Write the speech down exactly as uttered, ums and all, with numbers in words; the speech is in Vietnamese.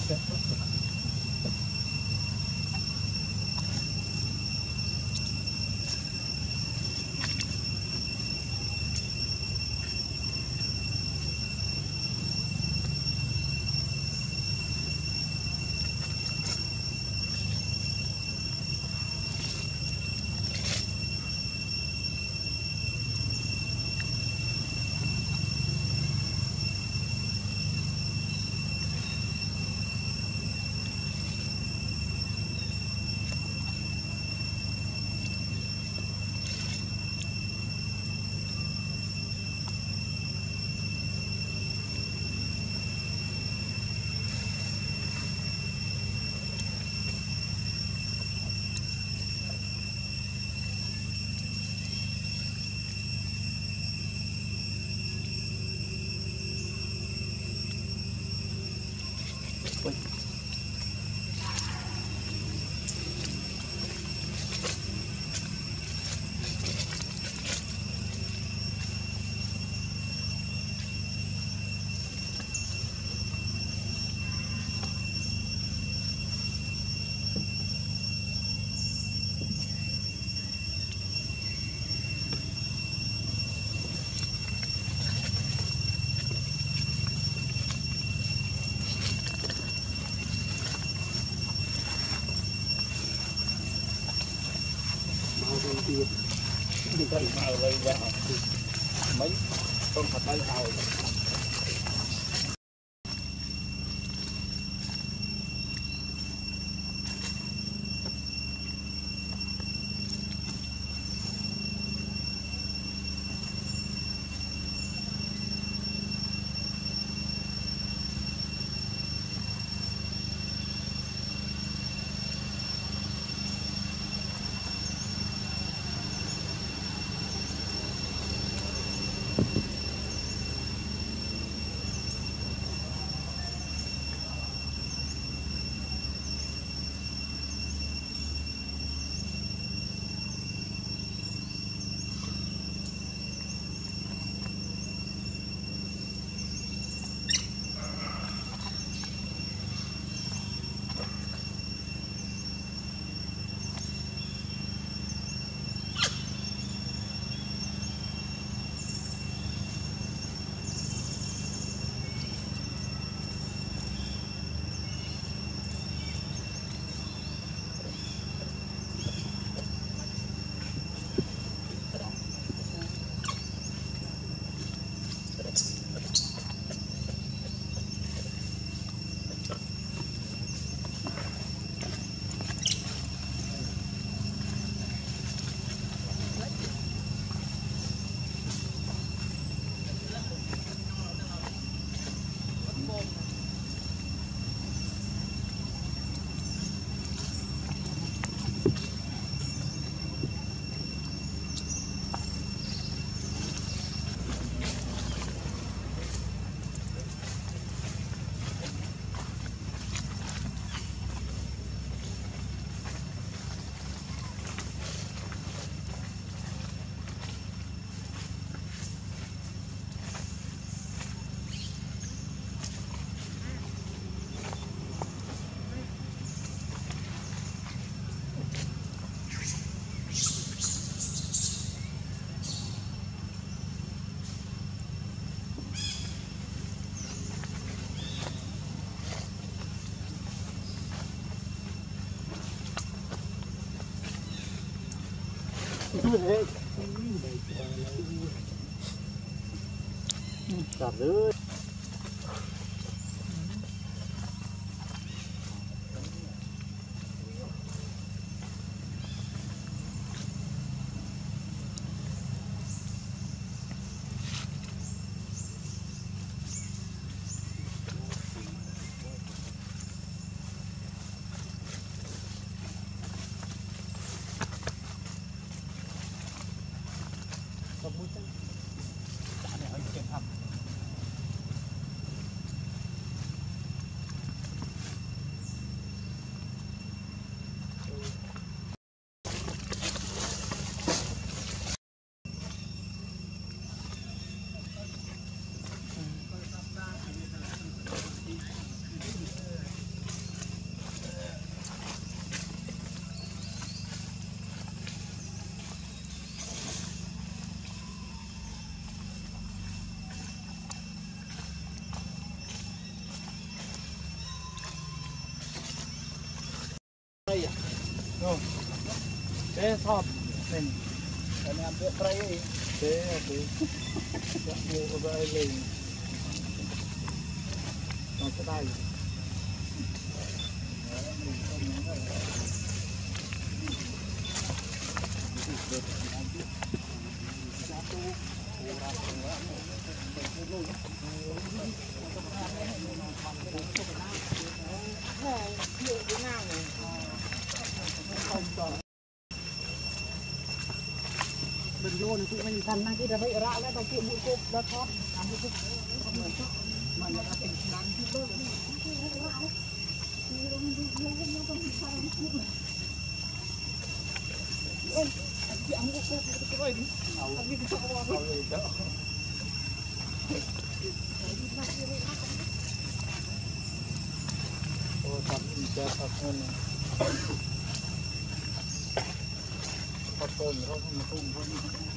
Tiền đi đây mà ở đây vào mấy con thật đây tàu Trời ơi. no thế thọt mình anh em biết trai ấy thế thế chắc mua cái lên nó sẽ đây mình vô thì cũng mình thành năng cái là vậy ra lại tao kia mũi cốp đất thoát làm cái cốp không người chắc mà người ta thành năng cái bơ ôi chị ăn cốp cái rồi đi ăn cái sao qua rồi đó ôi thật chết thật hơn thật hơn không không không